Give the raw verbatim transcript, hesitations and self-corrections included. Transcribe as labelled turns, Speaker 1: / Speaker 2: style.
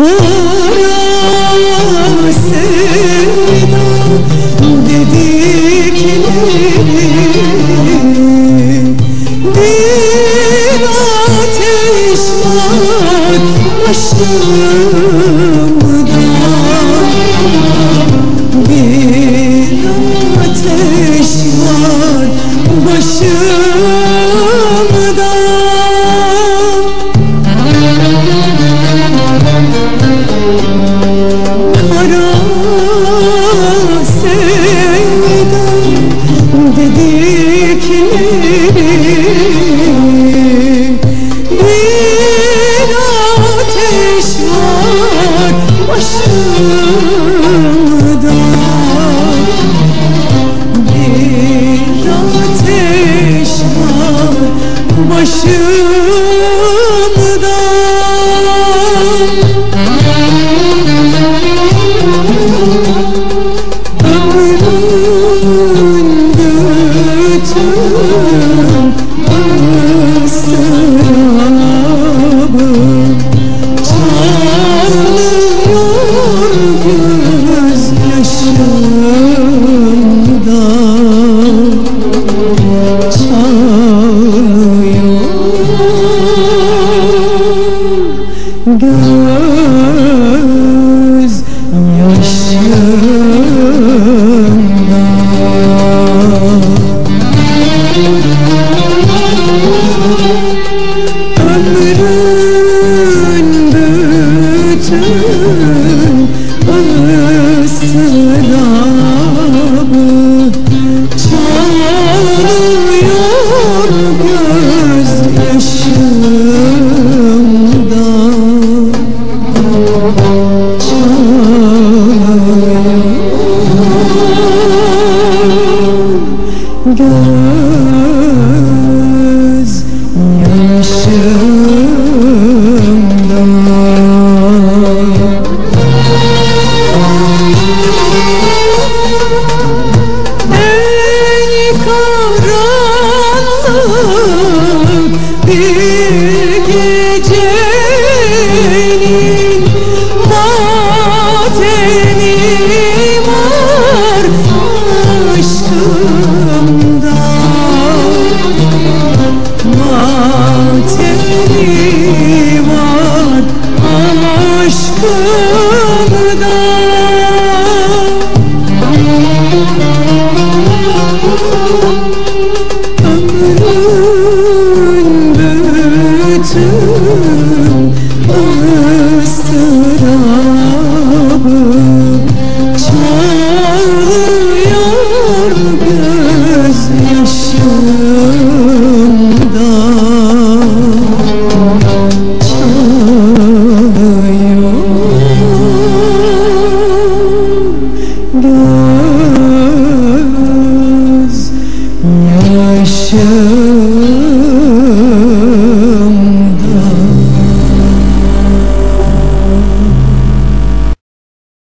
Speaker 1: Kara sevda dedikleri bir ateş var başımda, bir ateş var başımda. Kara sevda dedikleri bir ateş var başımda, bir ateş var başımda. Ömrümün bütün ıstırabı çağlıyor gözyaşımda, çağlıyor göz yaşımda. Ömrün bütün ıstırabı çağlıyor gözyaşımda, göz yaşımda. Ey karanlık bir gecenin matemi var aşkımda, matemi var aşkımda. Ömrün bütün ıstırabı çağlıyor gözyaşımda, çağlıyor göz yaşımda.